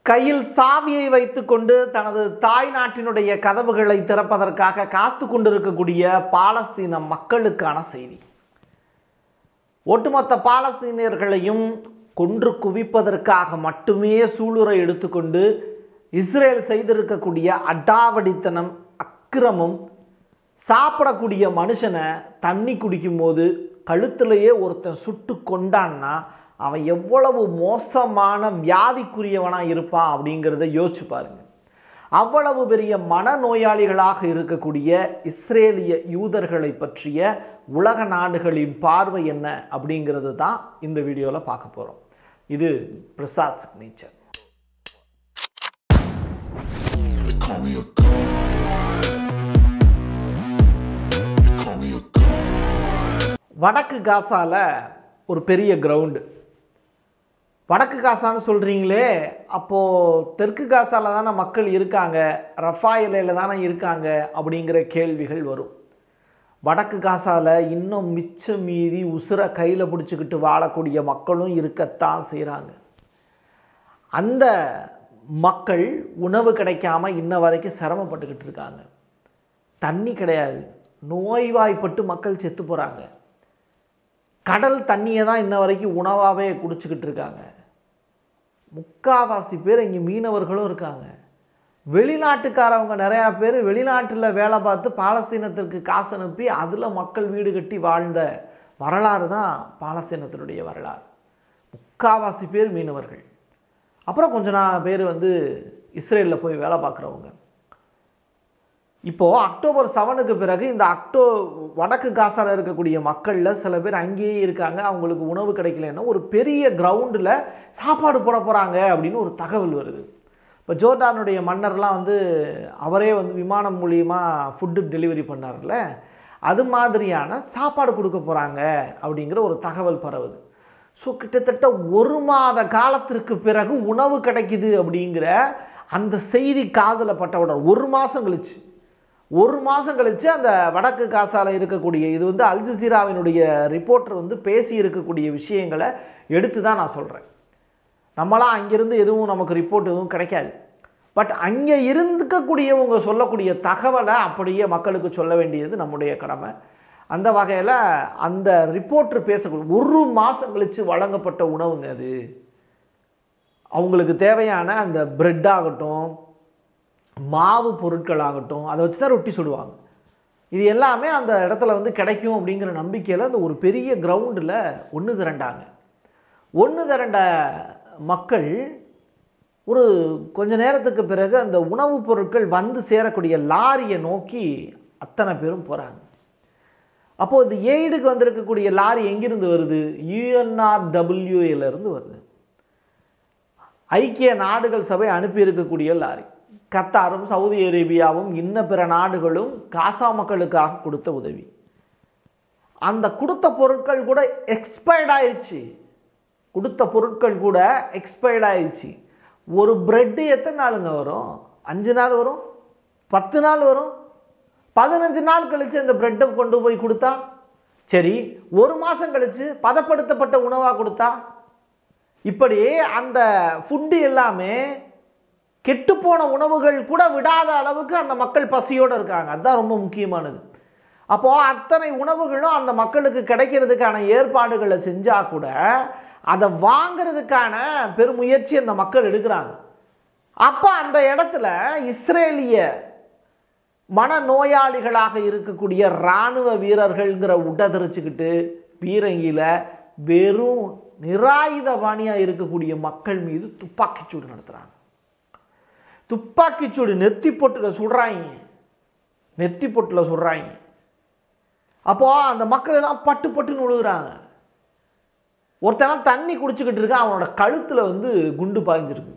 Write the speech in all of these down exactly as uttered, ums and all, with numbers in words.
கையில் சாவியை வைத்துக்கொண்டு தனது தாய் நாட்டினுடைய கதவுகளை திறப்பதற்காக காத்து கொண்டிருக்கக்கூடிய பாலஸ்தீன மக்களுக்கான செய்தி. ஒட்டுமொத்த பாலஸ்தீனியர்களையும் கொன்று குவிப்பதற்காக மட்டுமே சூளுரை எடுத்துக்கொண்டு இஸ்ரேல் செய்திருக்கக்கூடிய அடாவடித்தனம், அக்கிரமம், சாப்பிடக்கூடிய மனுஷனை தண்ணி குடிக்கும்போது கழுத்திலேயே ஒருத்தன் சுட்டு கொண்டான்னா அவன் எவ்வளவு மோசமான வியாதிக்குரியவனாக இருப்பான் அப்படிங்கிறத யோசிச்சு பாருங்க. அவ்வளவு பெரிய மனநோயாளிகளாக இருக்கக்கூடிய இஸ்ரேலிய யூதர்களை பற்றிய உலக நாடுகளின் பார்வை என்ன அப்படிங்கிறது தான் இந்த வீடியோவில் பார்க்க போகிறோம். இது பிரசாத் சிக்னேச்சர். வடக்கு காசால ஒரு பெரிய கிரவுண்டு. வடக்கு காசான்னு சொல்கிறீங்களே, அப்போது தெற்கு காசாவில் தானே மக்கள் இருக்காங்க, ரஃபா எல்லையில் தானே இருக்காங்க அப்படிங்கிற கேள்விகள் வரும். வடக்கு காசாவில் இன்னும் மிச்சம் மீதி உசுரை கையில் பிடிச்சிக்கிட்டு வாழக்கூடிய மக்களும் இருக்கத்தான் செய்கிறாங்க. அந்த மக்கள் உணவு கிடைக்காம இன்ன வரைக்கும் சிரமப்பட்டுக்கிட்டு இருக்காங்க. தண்ணி கிடையாது, நோய்வாய்ப்பட்டு மக்கள் செத்து போகிறாங்க. கடல் தண்ணியை தான் இன்ன வரைக்கும் உணவாகவே குடிச்சிக்கிட்டு இருக்காங்க. முக்காவாசி பேர் இங்கே மீனவர்களும் இருக்காங்க. வெளிநாட்டுக்காரவங்க நிறையா பேர் வெளிநாட்டில் வேலை பார்த்து பாலஸ்தீனத்திற்கு காசு அனுப்பி அதில் மக்கள் வீடு கட்டி வாழ்ந்த வரலாறு தான் பாலஸ்தீனத்தினுடைய வரலாறு. முக்காவாசி பேர் மீனவர்கள். அப்புறம் கொஞ்ச நாள் பேர் வந்து இஸ்ரேலில் போய் வேலை பார்க்குறவங்க. இப்போது அக்டோபர் செவனுக்கு பிறகு இந்த அக்டோ வடக்கு காசாவில் இருக்கக்கூடிய மக்களில் சில பேர் அங்கேயே இருக்காங்க. அவங்களுக்கு உணவு கிடைக்கலன்னா ஒரு பெரிய கிரவுண்டில் சாப்பாடு போட போகிறாங்க அப்படின்னு ஒரு தகவல் வருது. இப்போ ஜோர்டானுடைய மன்னர்லாம் வந்து அவரே வந்து விமானம் மூலியமாக ஃபுட்டு டெலிவரி பண்ணார்ல, அது மாதிரியான சாப்பாடு கொடுக்க போகிறாங்க அப்படிங்கிற ஒரு தகவல் பரவுது. ஸோ கிட்டத்தட்ட ஒரு மாத காலத்திற்கு பிறகு உணவு கிடைக்குது அப்படிங்கிற அந்த செய்தி காதில் பட்டவுடன் ஒரு மாதம் கழிச்சு ஒரு மாதம் கழித்து அந்த வடக்கு காசாவில் இருக்கக்கூடிய, இது வந்து அல் ஜசீராவினுடைய ரிப்போர்ட்டர் வந்து பேசி இருக்கக்கூடிய விஷயங்களை எடுத்து தான் நான் சொல்கிறேன். நம்மளாம் அங்கேருந்து எதுவும் நமக்கு ரிப்போர்ட் எதுவும் கிடைக்காது. பட் அங்கே இருந்துக்கக்கூடியவங்க சொல்லக்கூடிய தகவலை அப்படியே மக்களுக்கு சொல்ல வேண்டியது நம்முடைய கடமை. அந்த வகையில் அந்த ரிப்போர்ட்டர் பேசக்கூடிய ஒரு மாதம் கழித்து வழங்கப்பட்ட உணவுங்க அது. அவங்களுக்கு தேவையான அந்த பிரெட் ஆகட்டும், மாவு பொருட்கள் ஆகட்டும், அதை வச்சு தான் ரொட்டி சுடுவாங்க. இது எல்லாமே அந்த இடத்துல வந்து கிடைக்கும் அப்படிங்கிற நம்பிக்கையில் அந்த ஒரு பெரிய கிரவுண்டில் ஒன்று திரண்டாங்க. ஒன்று திரண்ட மக்கள் ஒரு கொஞ்ச நேரத்துக்கு பிறகு அந்த உணவுப் பொருட்கள் வந்து சேரக்கூடிய லாரியை நோக்கி அத்தனை பேரும் போகிறாங்க. அப்போது இந்த எய்டுக்கு வந்திருக்கக்கூடிய லாரி எங்கிருந்து வருது? யூஎன்ஆர்டபிள்யூஏலேருந்து வருது. ஐக்கிய நாடுகள் சபை அனுப்பி இருக்கக்கூடிய லாரி. கத்தாரும் சவுதி அரேபியாவும் இன்ன பிற நாடுகளும் காசா மக்களுக்காக கொடுத்த உதவி. அந்த கொடுத்த பொருட்கள் கூட எக்ஸ்பயர்ட் ஆயிடுச்சு. கொடுத்த பொருட்கள் கூட எக்ஸ்பயர்ட் ஆயிடுச்சு. ஒரு பிரெட்டு எத்தனை நாளுங்க வரும்? அஞ்சு நாள் வரும், பத்து நாள் வரும், பதினஞ்சு நாள் கழித்து அந்த பிரெட்டை கொண்டு போய் கொடுத்தா சரி, ஒரு மாதம் கழித்து பதப்படுத்தப்பட்ட உணவாக கொடுத்தா இப்படி அந்த ஃபுட்டு எல்லாமே கெட்டுப்போன உணவுகள் கூட விடாத அளவுக்கு அந்த மக்கள் பசியோடு இருக்காங்க. அதுதான் ரொம்ப முக்கியமானது. அப்போது அத்தனை உணவுகளும் அந்த மக்களுக்கு கிடைக்கிறதுக்கான ஏற்பாடுகளை செஞ்சால் கூட அதை வாங்கிறதுக்கான பெருமுயற்சி அந்த மக்கள் எடுக்கிறாங்க. அப்போ அந்த இடத்துல இஸ்ரேலிய மனநோயாளிகளாக இருக்கக்கூடிய இராணுவ வீரர்கள்ங்கிற உடதரிச்சுக்கிட்டு பீரங்கியில் வெறும் நிராயுதபாணியாக இருக்கக்கூடிய மக்கள் மீது துப்பாக்கிச்சூடு நடத்துகிறாங்க. துப்பாக்கிச்சூடு நெத்தி பொட்டில் சுடுறாங்க, நெத்தி பொட்டில் சுடுறாங்க. அப்போ அந்த மக்கள் எல்லாம் பட்டு பட்டுன்னு விழுகிறாங்க. ஒருத்தனா தண்ணி குடிச்சுக்கிட்டு இருக்கான், அவனோட கழுத்தில் வந்து குண்டு பாய்ஞ்சிருக்கு.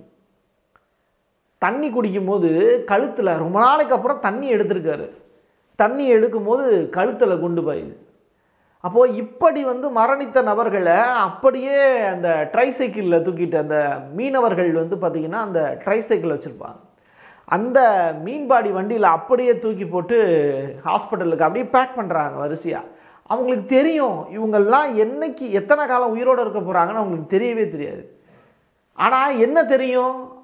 தண்ணி குடிக்கும் போது கழுத்தில் ரொம்ப நாளைக்கு அப்புறம் தண்ணி எடுத்திருக்காரு. தண்ணி எடுக்கும் போது கழுத்தில் குண்டு பாயுது. அப்போது இப்படி வந்து மரணித்த நபர்களை அப்படியே அந்த ட்ரைசைக்கிளில் தூக்கிட்டு, அந்த மீனவர்கள் வந்து பார்த்திங்கன்னா அந்த ட்ரைசைக்கிள் வச்சுருப்பாங்க, அந்த மீன்பாடி வண்டியில் அப்படியே தூக்கி போட்டு ஹாஸ்பிட்டலுக்கு அப்படியே பேக் பண்ணுறாங்க வரிசையாக. அவங்களுக்கு தெரியும் இவங்கெல்லாம் என்னைக்கு எத்தனை காலம் உயிரோடு இருக்க போகிறாங்கன்னு அவங்களுக்கு தெரியவே தெரியாது. ஆனால் என்ன தெரியும்,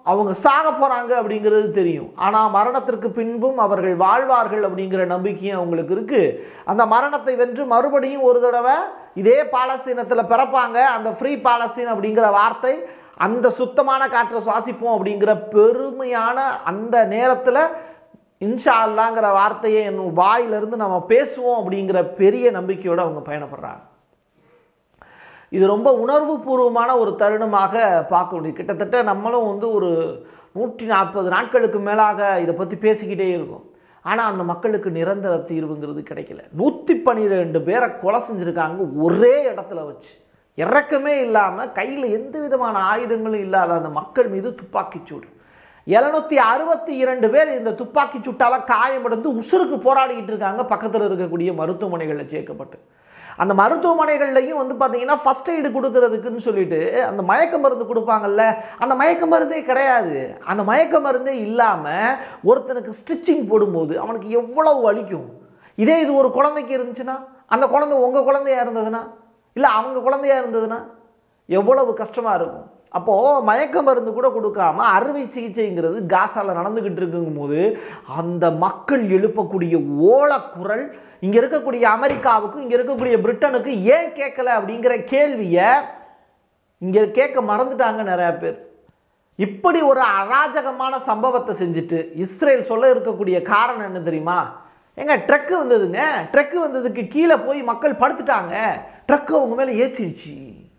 அவங்க சாக போகிறாங்க அப்படிங்கிறது தெரியும். ஆனால் மரணத்திற்கு பின்பும் அவர்கள் வாழ்வார்கள் அப்படிங்கிற நம்பிக்கையும் அவங்களுக்கு இருக்குது. அந்த மரணத்தை வென்று மறுபடியும் ஒரு தடவை இதே பாலஸ்தீனத்தில் பிறப்பாங்க. அந்த ஃப்ரீ பாலஸ்தீன் அப்படிங்கிற வார்த்தை, அந்த சுத்தமான காற்றை சுவாசிப்போம் அப்படிங்கிற பெருமையான அந்த நேரத்தில் இன்ஷா அல்லாங்கிற வார்த்தையை என் வாயிலிருந்து நம்ம பேசுவோம் அப்படிங்கிற பெரிய நம்பிக்கையோடு அவங்க பயணப்படுறாங்க. இது ரொம்ப உணர்வு பூர்வமான ஒரு தருணமாக பார்க்க முடியும். கிட்டத்தட்ட நம்மளும் வந்து ஒரு நூற்றி நாற்பது நாட்களுக்கு மேலாக இதை பற்றி பேசிக்கிட்டே இருக்கும். ஆனால் அந்த மக்களுக்கு நிரந்தர தீர்வுங்கிறது கிடைக்கல. நூற்றி பன்னிரெண்டு பேரை கொலை செஞ்சுருக்காங்க ஒரே இடத்துல வச்சு, இறக்கமே இல்லாமல், கையில் எந்த விதமான ஆயுதங்களும் இல்லாத அந்த மக்கள் மீது துப்பாக்கிச்சூடு. எழுநூற்றி அறுபத்தி இரண்டு பேர் இந்த துப்பாக்கி சூட்டால் காயமடைந்து உசுருக்கு போராடிக்கிட்டு இருக்காங்க பக்கத்தில் இருக்கக்கூடிய மருத்துவமனைகளில் சேர்க்கப்பட்டு. அந்த மருத்துவமனைகள்லையும் வந்து பார்த்தீங்கன்னா ஃபர்ஸ்ட் எய்டு கொடுக்கறதுக்குன்னு சொல்லிட்டு அந்த மயக்க மருந்து கொடுப்பாங்கல்ல, அந்த மயக்க மருந்தே கிடையாது. அந்த மயக்க மருந்தே இல்லாமல் ஒருத்தனுக்கு ஸ்டிச்சிங் போடும்போது அவனுக்கு எவ்வளவு வலிக்கும். இதே இது ஒரு குழந்தைக்கு இருந்துச்சுன்னா, அந்த குழந்தை உங்கள் குழந்தையா இருந்ததுன்னா, இல்லை அவங்க குழந்தையா இருந்ததுன்னா எவ்வளவு கஷ்டமாக இருக்கும். அப்போது மயக்க மருந்து கூட கொடுக்காம அறுவை சிகிச்சைங்கிறது காசாவில் நடந்துக்கிட்டு இருக்குங்கும் போது அந்த மக்கள் எழுப்பக்கூடிய ஓலக்குரல் இங்கே இருக்கக்கூடிய அமெரிக்காவுக்கும் இங்கே இருக்கக்கூடிய பிரிட்டனுக்கு ஏன் கேட்கல அப்படிங்கிற கேள்வியை இங்கே கேட்க மறந்துட்டாங்க நிறையா பேர். இப்படி ஒரு அராஜகமான சம்பவத்தை செஞ்சுட்டு இஸ்ரேல் சொல்ல இருக்கக்கூடிய காரணம் என்ன தெரியுமா? எங்க ட்ரக்கு வந்ததுங்க, ட்ரக்கு வந்ததுக்கு கீழே போய் மக்கள் படுத்துட்டாங்க, ட்ரக்கு அவங்க மேலே ஏற்றிடுச்சு.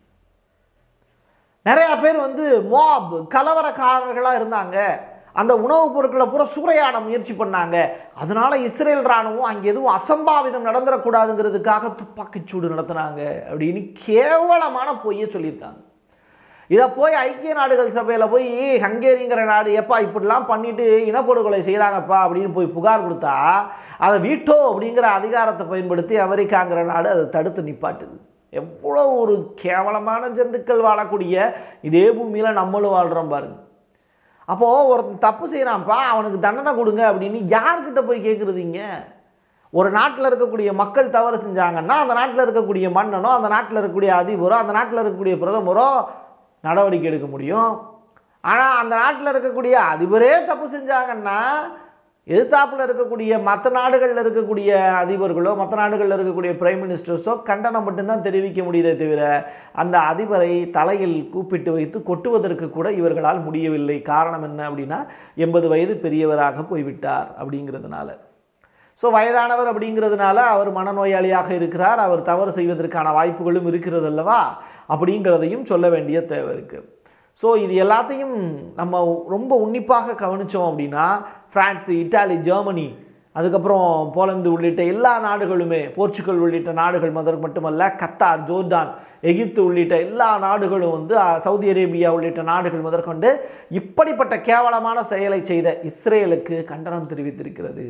நிறையா பேர் வந்து மாப் கலவரக்காரர்களாக இருந்தாங்க, அந்த உணவுப் பொருட்களை பூரா சூறையாட முயற்சி பண்ணாங்க. அதனால இஸ்ரேல் ராணுவம் அங்கே எதுவும் அசம்பாவிதம் நடந்துடக்கூடாதுங்கிறதுக்காக துப்பாக்கிச்சூடு நடத்தினாங்க அப்படின்னு கேவலமான பொய்யை சொல்லியிருக்காங்க. இதை போய் ஐக்கிய நாடுகள் சபையில் போய் ஹங்கேரிங்கிற நாடு எப்பா இப்படிலாம் பண்ணிட்டு இனப்படுகொலை செய்கிறாங்கப்பா அப்படின்னு போய் புகார் கொடுத்தா அதை வீட்டோ அப்படிங்கிற அதிகாரத்தை பயன்படுத்தி அமெரிக்காங்கிற நாடு அதை தடுத்து நிப்பாட்டுது. எவ்வளோ ஒரு கேவலமான ஜந்துக்கள் வாழக்கூடிய இதே பூமியில் நம்மளும் வாழ்கிறோம் பாருங்க. அப்போது ஒருத்தன் தப்பு செய்கிறான்ப்பா, அவனுக்கு தண்டனை கொடுங்க அப்படின்னு யார்கிட்ட போய் கேட்குறதுங்க? ஒரு நாட்டில் இருக்கக்கூடிய மக்கள் தவறு செஞ்சாங்கன்னா அந்த நாட்டில் இருக்கக்கூடிய மன்னனோ, அந்த நாட்டில் இருக்கக்கூடிய அதிபரோ, அந்த நாட்டில் இருக்கக்கூடிய பிரதமரோ நடவடிக்கை எடுக்க முடியும். ஆனால் அந்த நாட்டில் இருக்கக்கூடிய அதிபரே தப்பு செஞ்சாங்கன்னா எதிர்த்தாப்பில் இருக்கக்கூடிய மற்ற நாடுகளில் இருக்கக்கூடிய அதிபர்களோ, மற்ற நாடுகளில் இருக்கக்கூடிய பிரைம் மினிஸ்டர்ஸோ கண்டனம் மட்டும்தான் தெரிவிக்க முடியுதே தவிர அந்த அதிபரை தலையில் கூப்பிட்டு வைத்து கொட்டுவதற்கு கூட இவர்களால் முடியவில்லை. காரணம் என்ன அப்படின்னா எண்பது வயது பெரியவராக போய்விட்டார் அப்படிங்கிறதுனால. ஸோ வயதானவர் அப்படிங்கிறதுனால அவர் மனநோயாளியாக இருக்கிறார், அவர் தவறு செய்வதற்கான வாய்ப்புகளும் இருக்கிறது அல்லவா அப்படிங்கிறதையும் சொல்ல வேண்டிய தேவை இருக்குது. ஸோ இது எல்லாத்தையும் நம்ம ரொம்ப உன்னிப்பாக கவனித்தோம் அப்படின்னா பிரான்ஸ், இட்டாலி, ஜெர்மனி, அதுக்கப்புறம் போலந்து உள்ளிட்ட எல்லா நாடுகளுமே, போர்ச்சுகல் உள்ளிட்ட நாடுகள் முதல் மட்டுமல்ல, கத்தார், ஜோர்டான், எகிப்து உள்ளிட்ட எல்லா நாடுகளும் வந்து சவுதி அரேபியா உள்ளிட்ட நாடுகள் முதற்கொண்டு இப்படிப்பட்ட கேவலமான செயலை செய்த இஸ்ரேலுக்கு கண்டனம் தெரிவித்திருக்கிறது.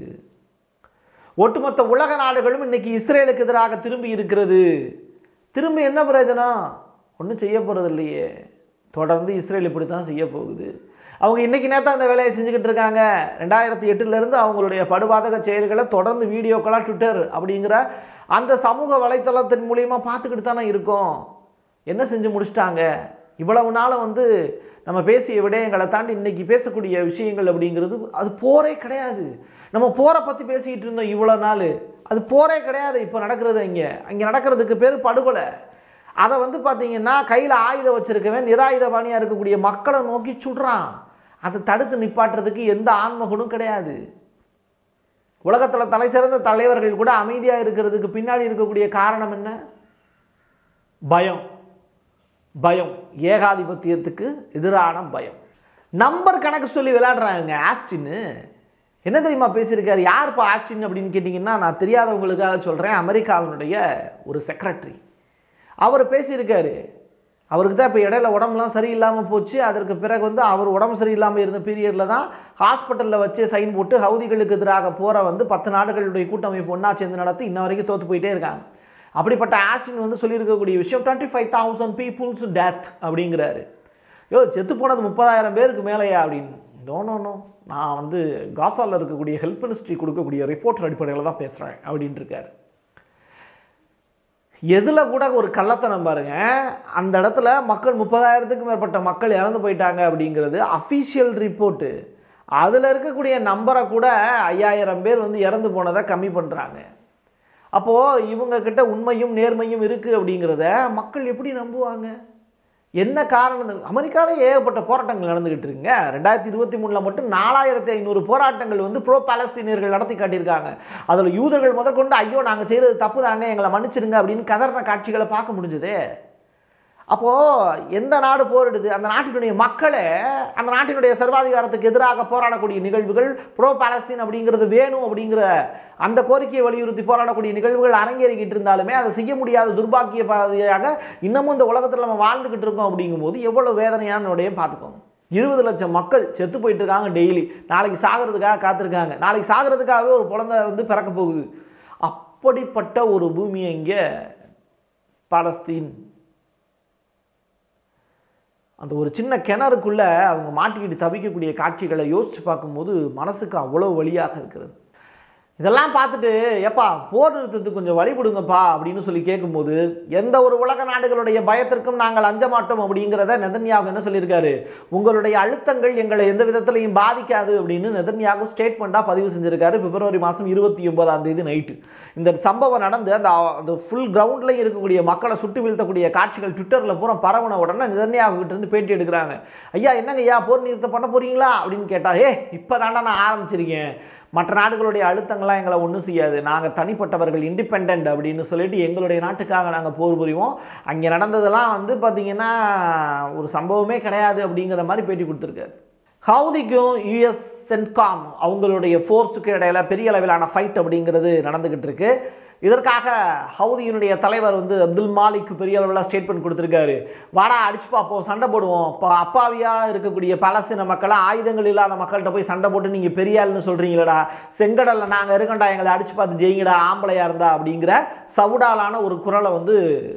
ஒட்டுமொத்த உலக நாடுகளும் இன்னைக்கு இஸ்ரேலுக்கு எதிராக திரும்பி இருக்கிறது. திரும்பி என்ன பிரயோஜனம்? ஒன்றும் செய்ய போகிறது இல்லையே. தொடர்ந்து இஸ்ரேல் இப்படி தான் செய்ய போகுது. அவங்க இன்றைக்கி நேரத்தான் அந்த வேலையை செஞ்சுக்கிட்டு இருக்காங்க. ரெண்டாயிரத்தி எட்டுலேருந்து அவங்களுடைய படுபாதக செயல்களை தொடர்ந்து வீடியோக்களாக ட்விட்டர் அப்படிங்கிற அந்த சமூக வலைத்தளத்தின் மூலிமா பார்த்துக்கிட்டு தானே இருக்கோம். என்ன செஞ்சு முடிச்சிட்டாங்க? இவ்வளவு நாளும் வந்து நம்ம பேசிய விடயங்களை தாண்டி இன்றைக்கி பேசக்கூடிய விஷயங்கள் அப்படிங்கிறது அது போரே கிடையாது. நம்ம போரை பற்றி பேசிக்கிட்டு இருந்தோம் இவ்வளோ நாள், அது போரே கிடையாது. இப்போ நடக்கிறது இங்கே அங்கே நடக்கிறதுக்கு பேர் படுகொலை. அதை வந்து பார்த்தீங்கன்னா கையில் ஆயுதம் வச்சுருக்கவன் நிராயுதபாணியாக இருக்கக்கூடிய மக்களை நோக்கி சுடுறான். அதை தடுத்து நிப்பாட்டுறதுக்கு எந்த ஆன்மகுணம் கிடையாது. உலகத்தில் தலை சிறந்த தலைவர்கள் கூட அமைதியாக இருக்கிறதுக்கு பின்னாடி இருக்கக்கூடிய காரணம் என்ன? பயம். பயம், ஏகாதிபத்தியத்துக்கு எதிரான பயம். நம்பர் கணக்கு சொல்லி விளையாடுறாங்க. ஆஸ்டின்னு என்ன தெரியுமா பேசியிருக்காரு? யார்ப்பா ஆஸ்டின் அப்படின்னு கேட்டிங்கன்னா, நான் தெரியாதவங்களுக்காக சொல்கிறேன், அமெரிக்காவினுடைய ஒரு செக்ரட்டரி. அவர் பேசியிருக்காரு. அவருக்கு தான் இப்போ இடையில உடம்புலாம் சரியில்லாமல் போச்சு. அதற்கு பிறகு வந்து அவர் உடம்பு சரியில்லாமல் இருந்த பீரியடில் தான் ஹாஸ்பிட்டலில் வச்சு சைன் போட்டு ஹவுதிகளுக்கு எதிராக போகிற வந்து பத்து நாடுகளுடைய கூட்டமைப்பு ஒன்றா சேர்ந்து நடத்தி இன்ன வரைக்கும் தோற்று போயிட்டே இருக்காங்க. அப்படிப்பட்ட ஆஸ்டின் வந்து சொல்லியிருக்கக்கூடிய விஷயம் twenty five thousand peoples death அப்படிங்கிறாரு. யோ, செத்து போனது முப்பதாயிரம் பேருக்கு மேலேயா அப்படின்னு. நோ நோ நோ நான் வந்து காசாவில் இருக்கக்கூடிய ஹெல்ப் மினிஸ்ட்ரி கொடுக்கக்கூடிய ரிப்போர்ட் அடிப்படையில் தான் பேசுகிறேன் அப்படின்ட்டு இருக்காரு. எதில் கூட ஒரு கள்ளத்தனம் பாருங்க, அந்த இடத்துல மக்கள் முப்பதாயிரத்துக்கும் மேற்பட்ட மக்கள் இறந்து போயிட்டாங்க அப்படிங்கிறது அஃபீஷியல் ரிப்போர்ட்டு. அதில் இருக்கக்கூடிய நம்பரை கூட ஐயாயிரம் பேர் வந்து இறந்து போனதை கம்மி பண்ணுறாங்க. அப்போது இவங்கக்கிட்ட உண்மையும் நேர்மையும் இருக்குது அப்படிங்கிறத மக்கள் எப்படி நம்புவாங்க? என்ன காரணம்? அமெரிக்காவில் ஏகப்பட்ட போராட்டங்கள் நடந்துக்கிட்டு இருக்குங்க. ரெண்டாயிரத்தி இருபத்தி மூணில் மட்டும் நாலாயிரத்தி ஐநூறு போராட்டங்கள் வந்து ப்ரோ பாலஸ்தீனியர்கள் நடத்தி காட்டியிருக்காங்க. அதில் யூதர்கள் முதற்கொண்டு ஐயோ நாங்கள் செய்கிறது தப்பு தாங்க, எங்களை மன்னிச்சிருங்க அப்படின்னு கதறின காட்சிகளை பார்க்க முடிஞ்சது. அப்போது எந்த நாடு போரிடுது, அந்த நாட்டினுடைய மக்களே அந்த நாட்டினுடைய சர்வாதிகாரத்துக்கு எதிராக போராடக்கூடிய நிகழ்வுகள், ப்ரோ பாலஸ்தீன் அப்படிங்கிறது வேணும் அப்படிங்கிற அந்த கோரிக்கையை வலியுறுத்தி போராடக்கூடிய நிகழ்வுகள் அரங்கேறிக்கிட்டு இருந்தாலுமே அதை செய்ய முடியாத துர்பாக்கிய பாதையாக இன்னமும் இந்த உலகத்தில் நம்ம வாழ்ந்துக்கிட்டு இருக்கோம். அப்படிங்கும்போது எவ்வளோ வேதனையானுடைய பார்த்துக்கோங்க. இருபது லட்சம் மக்கள் செத்து போயிட்டு இருக்காங்க டெய்லி. நாளைக்கு சாகிறதுக்காக காத்திருக்காங்க. நாளைக்கு சாகிறதுக்காகவே ஒரு குழந்தை வந்து பிறக்க போகுது. அப்படிப்பட்ட ஒரு பூமியை இங்கே பாலஸ்தீன், அந்த ஒரு சின்ன கிணறுக்குள்ளே அவங்க மாட்டிக்கிட்டு தவிக்கக்கூடிய காட்சிகளை யோசித்து பார்க்கும்போது மனசுக்கு அவ்வளோ வலியாக இருக்கிறது. இதெல்லாம் பார்த்துட்டு எப்பா போர் நிறுத்தத்துக்கு கொஞ்சம் வழிபடுங்கப்பா அப்படின்னு சொல்லி கேட்கும்போது, எந்த ஒரு உலக நாடுகளுடைய பயத்திற்கும் நாங்கள் அஞ்ச மாட்டோம் அப்படிங்கிறத நெதன்யாகு என்ன சொல்லியிருக்காரு, உங்களுடைய அழுத்தங்கள் எங்களை எந்த விதத்திலையும் பாதிக்காது அப்படின்னு நெதன்யாகு ஸ்டேட்மெண்ட்டாக பதிவு செஞ்சுருக்காரு. பிப்ரவரி மாதம் இருபத்தி ஒன்பதாம் தேதி நைட்டு இந்த சம்பவம் நடந்து அந்த அந்த ஃபுல் கிரவுண்டில் இருக்கக்கூடிய மக்களை சுட்டு வீழ்த்தக்கூடிய காட்சிகள் ட்விட்டரில் பூரா பரவன உடனே நெதன்யாகு கிட்ட இருந்து பேட்டி எடுக்கிறாங்க. ஐயா என்னங்க ஐயா போர் நிறுத்தம் பண்ண போறீங்களா அப்படின்னு கேட்டால், ஏ இப்போ தாண்டா நான் ஆரம்பிச்சிருக்கேன், மற்ற நாடுகளுடைய அழுத்தங்கள்லாம் எங்களை ஒன்றும் செய்யாது, நாங்கள் தனிப்பட்டவர்கள் இண்டிபெண்ட் அப்படின்னு சொல்லிட்டு எங்களுடைய நாட்டுக்காக நாங்கள் போர் புரிவோம், அங்கே நடந்ததெல்லாம் வந்து பார்த்திங்கன்னா ஒரு சம்பவமே கிடையாது அப்படிங்கிற மாதிரி பேட்டி கொடுத்துருக்காரு. ஹவுதிக்கும் யூஎஸ் சென்ட்காம் அவங்களுடைய ஃபோர்ஸுக்கு இடையில பெரிய அளவிலான ஃபைட் அப்படிங்கிறது நடந்துக்கிட்டு இருக்கு. இதற்காக ஹவுதியினுடைய தலைவர் வந்து அப்துல் மாலிக் பெரிய அளவில் ஸ்டேட்மெண்ட் கொடுத்துருக்காரு. வாடா அடிச்சு பார்ப்போம், சண்டை போடுவோம், இப்போ அப்பாவியாக இருக்கக்கூடிய பாலஸ்தீன மக்களை ஆயுதங்கள் இல்லாத மக்கள்கிட்ட போய் சண்டை போட்டு நீங்கள் பெரிய ஆள்னு சொல்கிறீங்களடா, செங்கடலில் நாங்கள் இருக்கண்டா, எங்களை அடிச்சு பார்த்து ஜெயிங்கடா ஆம்பளையாக இருந்தா அப்படிங்கிற சவுடாலான ஒரு குரலை வந்து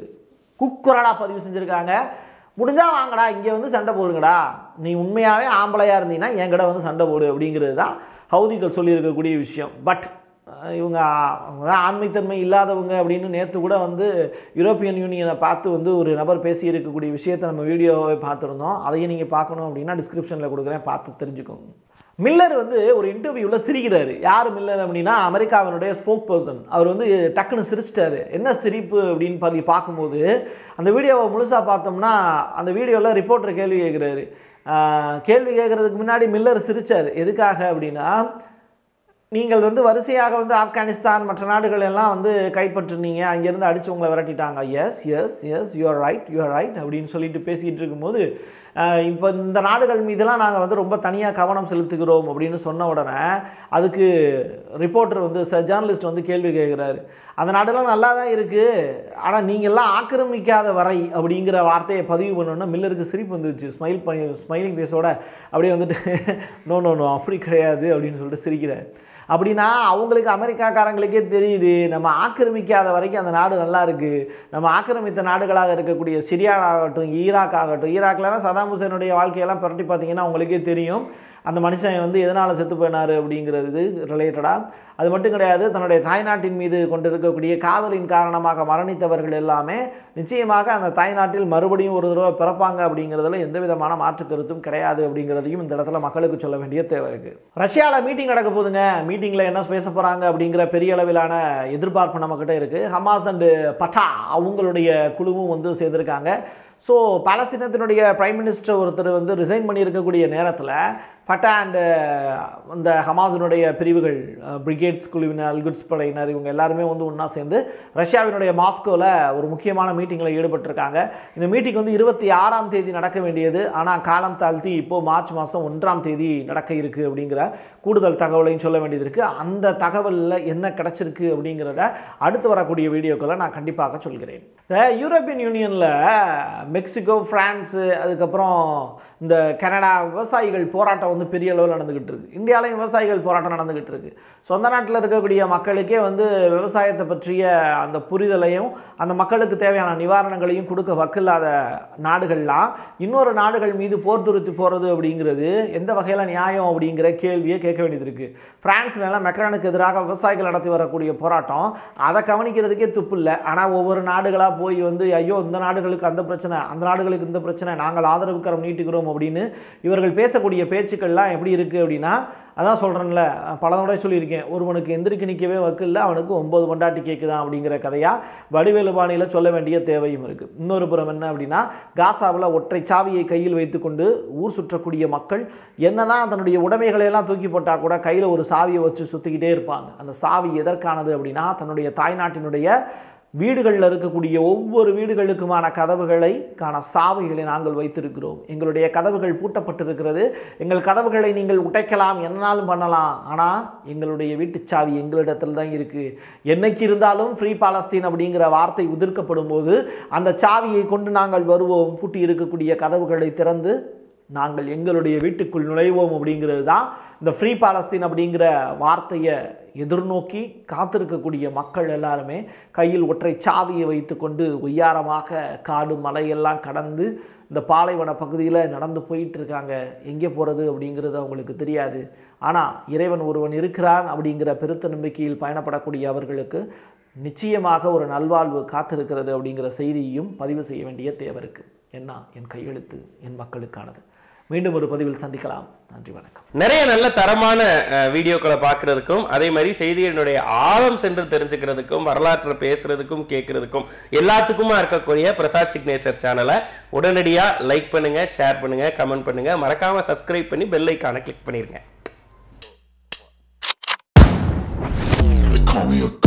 குக்குரலாக பதிவு செஞ்சுருக்காங்க. முடிஞ்சால் வாங்கடா இங்கே வந்து சண்டை போடுங்கடா, நீ உண்மையாகவே ஆம்பளையாக இருந்தீங்கன்னா என்கிட்ட வந்து சண்டை போடு அப்படிங்கிறது தான் ஹவுதிகள் சொல்லியிருக்கக்கூடிய விஷயம். பட் இவங்க ஆண்மைத்தன்மை இல்லாதவங்க அப்படின்னு நேற்று கூட வந்து யூரோப்பியன் யூனியனை பார்த்து வந்து ஒரு நபர் பேசி இருக்கக்கூடிய விஷயத்தை நம்ம வீடியோவை பார்த்துருந்தோம். அதையும் நீங்கள் பார்க்கணும் அப்படின்னா டிஸ்கிரிப்ஷனில் கொடுக்குறேன், பார்த்து தெரிஞ்சுக்கோங்க. மில்லர் வந்து ஒரு இன்டர்வியூவில் சிரிக்கிறாரு. யார் மில்லர் அப்படின்னா அமெரிக்காவினுடைய ஸ்போக் பர்சன். அவர் வந்து டக்குன்னு சிரிச்சிட்டாரு. என்ன சிரிப்பு அப்படின்னு சொல்லி பார்க்கும்போது அந்த வீடியோவை முழுசாக பார்த்தோம்னா அந்த வீடியோவில் ரிப்போர்ட்டர் கேள்வி கேட்குறாரு. கேள்வி கேட்குறதுக்கு முன்னாடி மில்லர் சிரித்தார். எதுக்காக அப்படின்னா, நீங்கள் வந்து வரிசையாக வந்து ஆப்கானிஸ்தான் மற்ற நாடுகள் எல்லாம் வந்து கைப்பற்றுனீங்க, அங்கேருந்து அடித்து உங்களை விரட்டிட்டாங்க. Yes yes yes you're right you're right அப்படின்னு சொல்லிட்டு பேசிக்கிட்டு இருக்கும்போது, இப்போ இந்த நாடுகள் மீதெல்லாம் நாங்கள் வந்து ரொம்ப தனியாக கவனம் செலுத்துகிறோம் அப்படின்னு சொன்ன உடனே அதுக்கு ரிப்போர்ட்டர் வந்து ஜேர்னலிஸ்ட் வந்து கேள்வி கேட்குறாரு. அந்த நாடெல்லாம் நல்லா தான் இருக்குது, ஆனால் நீங்கள்லாம் ஆக்கிரமிக்காத வரை அப்படிங்கிற வார்த்தையை பதிவு பண்ணோன்னா மில்லருக்கு சிரிப்பு வந்துச்சு. ஸ்மைல் பண்ணி ஸ்மைலிங் ஃபேஸோட அப்படியே வந்துட்டு நோ நோ நோ அப்படி கிடையாது அப்படின்னு சொல்லிட்டு சிரிக்கிறார். அப்படின்னா அவங்களுக்கு அமெரிக்காக்காரங்களுக்கே தெரியுது நம்ம ஆக்கிரமிக்காத வரைக்கும் அந்த நாடு நல்லா இருக்குது. நம்ம ஆக்கிரமித்த நாடுகளாக இருக்கக்கூடிய சிரியாவாகட்டும் ஈராக் ஆகட்டும், ஈராக்லாம் சதாம் ஹுசேனுடைய வாழ்க்கையெல்லாம் புரட்டி பார்த்தீங்கன்னா அவங்களுக்கே தெரியும் அந்த மனுஷன் வந்து எதனால் செத்து போயினார் அப்படிங்கிறது ரிலேட்டடாக. அது மட்டும் கிடையாது, தன்னுடைய தாய்நாட்டின் மீது கொண்டிருக்கக்கூடிய காதலின் காரணமாக மரணித்தவர்கள் எல்லாமே நிச்சயமாக அந்த தாய்நாட்டில் மறுபடியும் ஒரு தடவை பிறப்பாங்க அப்படிங்கிறதுல எந்த விதமான மாற்று கருத்தும் கிடையாது அப்படிங்கிறதையும் இந்த இடத்துல மக்களுக்கு சொல்ல வேண்டிய தேவை இருக்குது. ரஷ்யாவில் மீட்டிங் நடக்க போதுங்க. மீட்டிங்கில் என்ன பேச போகிறாங்க அப்படிங்கிற பெரிய அளவிலான எதிர்பார்ப்பு நம்மக்கிட்ட இருக்குது. ஹமாஸ் அண்டு பட்டா அவங்களுடைய குழுவும் வந்து சேர்ந்துருக்காங்க. ஸோ பாலஸ்தீனத்தினுடைய பிரைம் மினிஸ்டர் ஒருத்தர் வந்து ரிசைன் பண்ணியிருக்கக்கூடிய நேரத்தில் ஃபட்டா அண்டு இந்த ஹமாஸினுடைய பிரிவுகள், பிரிகேட்ஸ் குழுவினர், அல்குட்ஸ் படையினர், இவங்க எல்லாருமே வந்து ஒன்றா சேர்ந்து ரஷ்யாவினுடைய மாஸ்கோவில் ஒரு முக்கியமான மீட்டிங்கில் ஈடுபட்டிருக்காங்க. இந்த மீட்டிங் வந்து இருபத்தி ஆறாம் தேதி நடக்க வேண்டியது, ஆனால் காலம் தாழ்த்தி இப்போது மார்ச் மாதம் ஒன்றாம் தேதி நடக்க இருக்குது அப்படிங்கிற கூடுதல் தகவலையும் சொல்ல வேண்டியது இருக்குது. அந்த தகவலில் என்ன கிடச்சிருக்கு அப்படிங்கிறத அடுத்து வரக்கூடிய வீடியோக்களை நான் கண்டிப்பாக சொல்கிறேன். இந்த யூரோப்பியன் யூனியனில் மெக்சிகோ, ஃப்ரான்ஸு, அதுக்கப்புறம் இந்த கனடா விவசாயிகள் போராட்டம் வந்து பெரிய அளவில் நடந்துக்கிட்டு இருக்கு. இந்தியாவிலையும் விவசாயிகள் போராட்டம் நடந்துக்கிட்டு இருக்கு. சொந்த நாட்டில் இருக்கக்கூடிய மக்களுக்கே வந்து விவசாயத்தை பற்றிய அந்த புரிதலையும் அந்த மக்களுக்கு தேவையான நிவாரணங்களையும் கொடுக்க வக்கில்லாத நாடுகள்லாம் இன்னொரு நாடுகள் மீது போர் துருத்தி போகிறது அப்படிங்கிறது எந்த வகையில் நியாயம் அப்படிங்கிற கேள்வியை கேட்க வேண்டியது இருக்குது. பிரான்ஸ்லாம் மெக்ரானுக்கு எதிராக விவசாயிகள் நடத்தி வரக்கூடிய போராட்டம், அதை கவனிக்கிறதுக்கே துப்பு இல்லை. ஆனால் ஒவ்வொரு நாடுகளாக போய் வந்து ஐயோ இந்த நாடுகளுக்கு அந்த பிரச்சனை, அந்த நாடுகளுக்கு இந்த பிரச்சனை, நாங்கள் ஆதரவு கரம் நீட்டுகிறோம் அப்படின்னு இவர்கள் பேசக்கூடிய பேச்சுக்கள்லாம் எப்படி இருக்குது அப்படின்னா, அதான் சொல்கிறேன்ல, பல தடவை சொல்லியிருக்கேன், ஒருவனுக்கு எந்திரிக்க நிற்கவே வக்கில்ல, அவனுக்கு ஒன்பது பொண்டாட்டி கேட்குதான் அப்படிங்கிற கதையாக வடிவேலு பாணியில் சொல்ல வேண்டிய தேவையும் இருக்குது. இன்னொரு புறம் என்ன அப்படின்னா, காசாவில் ஒற்றை சாவியை கையில் வைத்துக்கொண்டு ஊர் சுற்றக்கூடிய மக்கள் என்னதான் தன்னுடைய உடைமைகளையெல்லாம் தூக்கி போட்டால் கூட கையில் ஒரு சாவியை வச்சு சுற்றிக்கிட்டே இருப்பாங்க. அந்த சாவி எதற்கானது அப்படின்னா, தன்னுடைய தாய்நாட்டினுடைய வீடுகளில் இருக்கக்கூடிய ஒவ்வொரு வீடுகளுக்குமான கதவுகளை காண சாவிகளை நாங்கள் வைத்திருக்கிறோம். எங்களுடைய கதவுகள் பூட்டப்பட்டிருக்கிறது, எங்கள் கதவுகளை நீங்கள் உடைக்கலாம், என்னாலும் பண்ணலாம், ஆனால் எங்களுடைய வீட்டு சாவி எங்களிடத்தில் தான் இருக்குது. என்னைக்கு இருந்தாலும் ஃப்ரீ பாலஸ்தீன் அப்படிங்கிற வார்த்தை உதிர்க்கப்படும் போது அந்த சாவியை கொண்டு நாங்கள் வருவோம், பூட்டி இருக்கக்கூடிய கதவுகளை திறந்து நாங்கள் எங்களுடைய வீட்டுக்குள் நுழைவோம் அப்படிங்கிறது தான் இந்த ஃப்ரீ பாலஸ்தீன் அப்படிங்கிற வார்த்தையை எதிர்நோக்கி காத்திருக்கக்கூடிய மக்கள் எல்லாருமே கையில் ஒற்றை சாவியை வைத்து கொண்டு ஒய்யாரமாக காடு மலையெல்லாம் கடந்து இந்த பாலைவன பகுதியில் நடந்து போயிட்டு இருக்காங்க. எங்கே போகிறது அப்படிங்கிறது அவங்களுக்கு தெரியாது. ஆனால் இறைவன் ஒருவன் இருக்கிறான் அப்படிங்கிற பெருத்த நம்பிக்கையில் பயணப்படக்கூடிய அவர்களுக்கு நிச்சயமாக ஒரு நல்வாழ்வு காத்திருக்கிறது அப்படிங்கிற செய்தியையும் பதிவு செய்ய வேண்டிய தேவை இருக்குது. என்ன என் கையெழுத்து என் மக்களுக்கானது. மீண்டும் ஒரு பதிவில் சந்திக்கலாம். நன்றி, வணக்கம். நிறைய நல்ல தரமான வீடியோக்களை பார்க்கறதுக்கும், அதே மாதிரி செய்திகளுடைய ஆழம் சென்று தெரிஞ்சுக்கிறதுக்கும், வரலாற்றை பேசுறதுக்கும் கேட்கறதுக்கும் எல்லாத்துக்குமா இருக்கக்கூடிய பிரசாத் சிக்னேச்சர் சேனலை உடனடியாக லைக் பண்ணுங்க, ஷேர் பண்ணுங்க, கமெண்ட் பண்ணுங்க, மறக்காம சப்ஸ்கிரைப் பண்ணி பெல் ஐகானை கிளிக் பண்ணிருங்க.